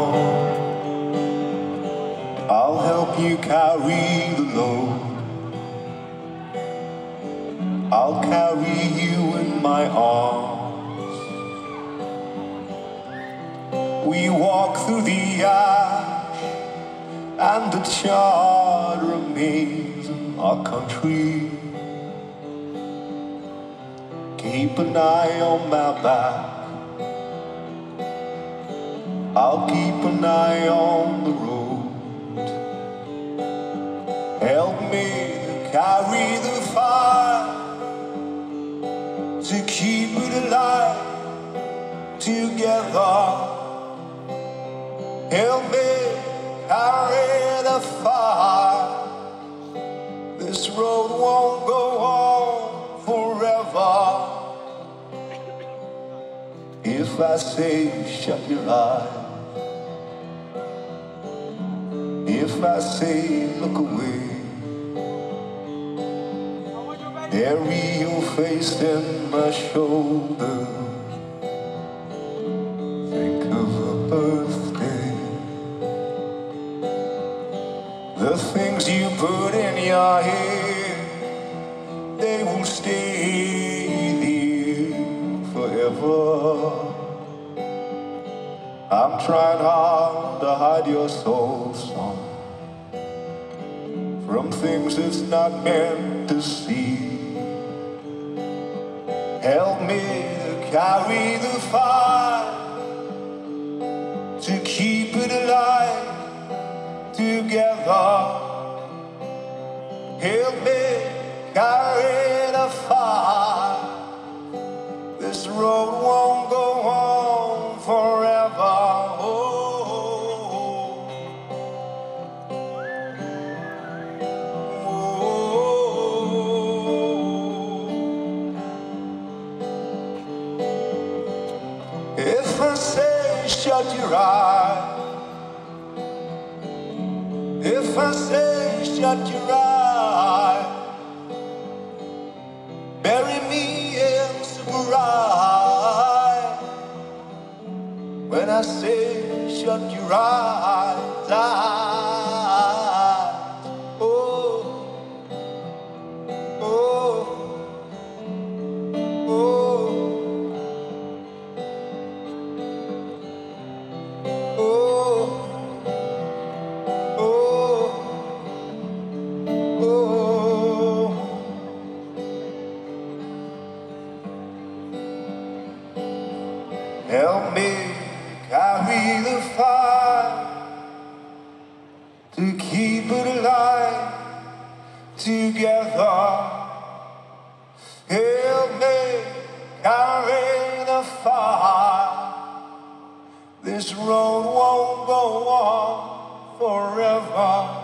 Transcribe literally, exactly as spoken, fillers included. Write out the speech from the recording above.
on. I'll help you carry the load. I'll carry you in my arms. We walk through the ash and the charred remains of our country. Keep an eye on my back. I'll keep an eye on the road. Help me carry the fire, to keep it alive together. Help me carry the fire. This road won't go on forever. If I say shut your eyes, if I say look away, bury your face in my shoulder. Think of a birthday. The things you put in your head, they will stay there forever. I'm trying hard to hide your soul song from things it's not meant to see. Help me to carry the fire, to keep it alive together. Help me carry the fire. This road won't go on forever. If I say shut your eyes, if I say shut your eyes, bury me in surprise. When I say shut your eyes, eyes, oh, oh, oh. Help me carry the fire, to keep it alive together. Help me carry the fire. This road won't go on forever.